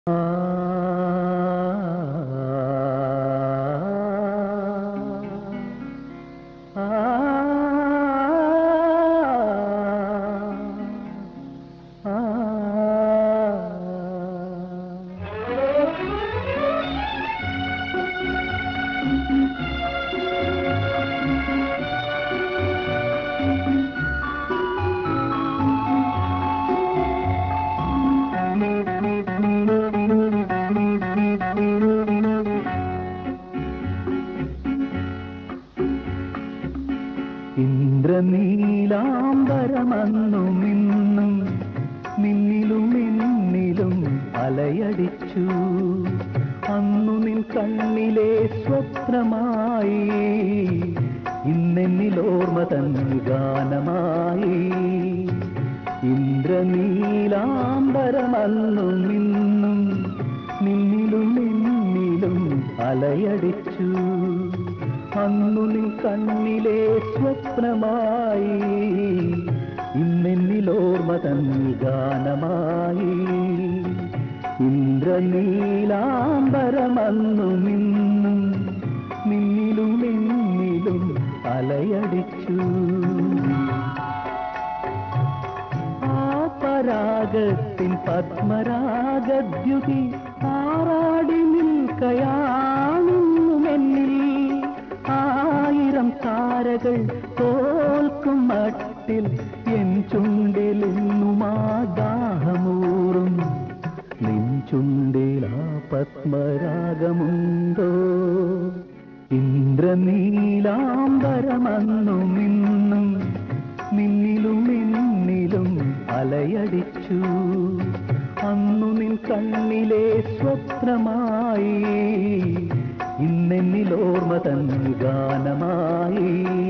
ഇന്ദ്രനീലാംബരമന്നു മിന്നും മിന്നിലും മിന്നിലും അലയടിച്ചു. അന്നു നിൻ കണ്ണിലെ സ്വപ്നമായി ഇന്നെന്നിലോർമ്മ തൻ ഗാനമായി. ഇന്ദ്രനീലാംബരമന്നു മിന്നും മിന്നിലും മിന്നിലും അലയടിച്ചു. അന്നു നിൻ കണ്ണിലെ സ്വപ്നമായി ഇന്നെന്നിലോർമ്മ തൻ ഗാനമായി. ഇന്ദ്രനീലാംബരമന്നു മിന്നും മിന്നിലും മിന്നിലും അലയടിച്ചു. ആ പരാഗത്തിൻ പത്മരാഗദ്യുതി ആറാടി നിൽക്കയാണെന്നുമെന്നിൽ. ആയിരം താരകൾ തോൽക്കും മട്ടിൽ എൻ ചുണ്ടിലെന്നുമാ ദാഹമൂറും. നിൻ ചുണ്ടിലാ പത്മരാഗമുണ്ടോ? ഇന്ദ്രനീലാംബരമന്നു മിന്നും മിന്നിലും മിന്നിലും അലയടിച്ചു. അന്നു നിൻ കണ്ണിലെ സ്വപ്നമായി ഇന്നെന്നിലോർമ്മ തൻ ഗാനമായി.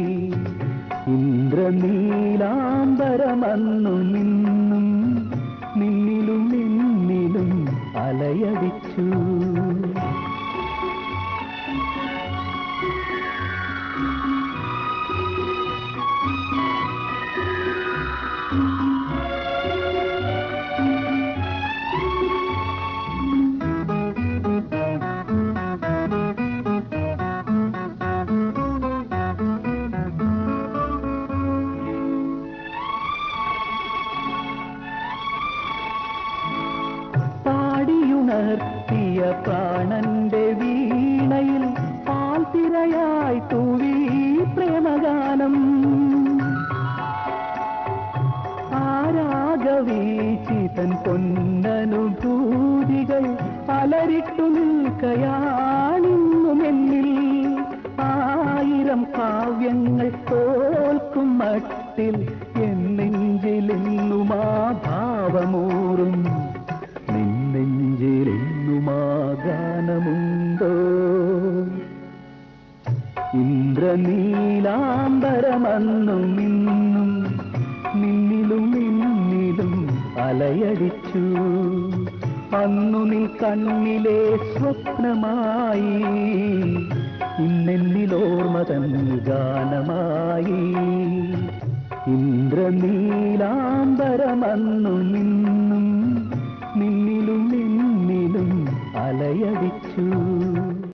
ഇന്ദ്രനീലാംബരമന്നു മിന്നും മിന്നിലും മിന്നിലും അലയടിച്ചു. പാടിയുണർത്തിയ പ്രാണന്റെ വീണയിൽ പാൽത്തിരയായി തൂവി പ്രേമഗാനം. ആരാഗവീചിതൻ പൊന്നനുഭൂതികൾ അലരിട്ടു നിൽക്കയാണെന്നുമെന്നിൽ. ആയിരം കാവ്യങ്ങൾ തോൽക്കും മട്ടിൽ എന്നെഞ്ചിലെന്നുമാ ഭാവമൂറും. നെഞ്ചിലെന്നുമാ ഗാനമുണ്ടോ? ഇന്ദ്രനീലാംബരമന്നു മിന്നും മിന്നിലും മിന്നിലും അലയടിച്ചു. അന്നു നിൻ കണ്ണിലെ സ്വപ്നമായി ഇന്നെന്നിലോർമ്മ തൻ ഗാനമായി. ഇന്ദ്രനീലാംബരമന്നു മിന്നും മിന്നിലും മിന്നിലും അലയടിച്ചു.